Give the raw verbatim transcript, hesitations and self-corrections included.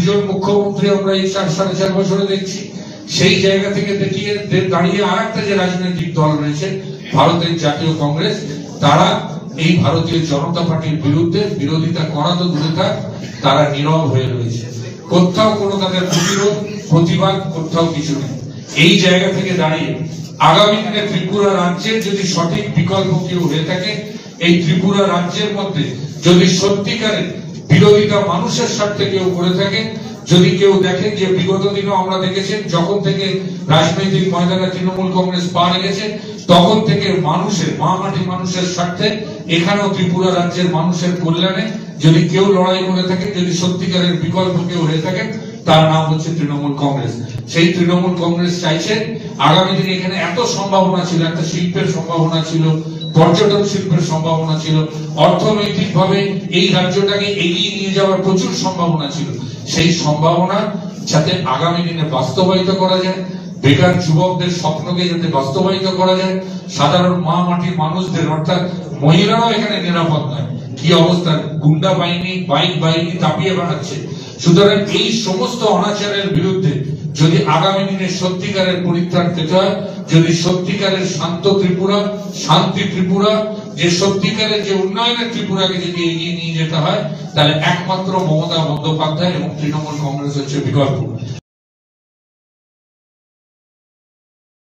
দুজন মুখ্যমন্ত্রী আমরা এই চার সাড়ে চার বছরে দেখছি। সেই জায়গা থেকে দেখিয়ে দাঁড়িয়ে আর একটা যে রাজনৈতিক দল রয়েছে ভারতের জাতীয় কংগ্রেস, তারা এই ভারতীয় জনতা পার্টির বিরুদ্ধে বিরোধিতা করা তো দূরে থাক, তারা নীরব হয়ে রয়েছে। কোথাও কোনো তাদের প্রতিরোধ প্রতিবাদ কোথাও কিছু নেই। এই জায়গা থেকে দাঁড়িয়ে আগামী দিনে ত্রিপুরা রাজ্যের যদি সঠিক বিকল্প কেউ হয়ে থাকে, এই ত্রিপুরা রাজ্যের মধ্যে যদি সত্যিকারের বিরোধিতা মানুষের স্বার্থে কেউ করে থাকে, যদি কেউ দেখেন যে বিগত দিনেও আমরা দেখেছেন যখন থেকে রাজনৈতিক ময়দানে তৃণমূল কংগ্রেস পা রেখেছে তখন থেকে মানুষের মা মাটি মানুষের স্বার্থে এখানেও ত্রিপুরা রাজ্যের মানুষের কল্যাণে যদি কেউ লড়াই করে থাকে, যদি সত্যিকারের বিকল্প কেউ হয়ে থাকে, তার নাম হচ্ছে তৃণমূল কংগ্রেস। সেই তৃণমূল কংগ্রেস চাইছে আগামী দিনে এখানে এত সম্ভাবনা ছিল, একটা শিল্পের সম্ভাবনা ছিল, পর্যটন শিল্পের সম্ভাবনা ছিল, অর্থনৈতিক ভাবে এই রাজ্যটাকে এগিয়ে নিয়ে যাওয়ার প্রচুর সম্ভাবনা ছিল। সেই সম্ভাবনা যাতে আগামী দিনে বাস্তবায়িত করা যায়, বেকার যুবকদের স্বপ্নকে যাতে বাস্তবায়িত করা যায়, সাধারণ মা মাটির মানুষদের অর্থাৎ মহিলারাও এখানে নিরাপদ নয়। কি অবস্থা, গুন্ডা বাহিনী বাইক বাহিনী তাপিয়ে বেড়াচ্ছে। সুতরাং এই সমস্ত অনাচারের বিরুদ্ধে যদি আগামী দিনে সত্যিকারের পরিত্রাণ পেতে হয়, যদি সত্যিকারের শান্ত ত্রিপুরা, শান্তি ত্রিপুরা, যে সত্যিকারের যে উন্নয়নের ত্রিপুরাকে যদি এগিয়ে নিয়ে যেতে হয়, তাহলে একমাত্র মমতা বন্দ্যোপাধ্যায় এবং তৃণমূল কংগ্রেস হচ্ছে বিকল্প।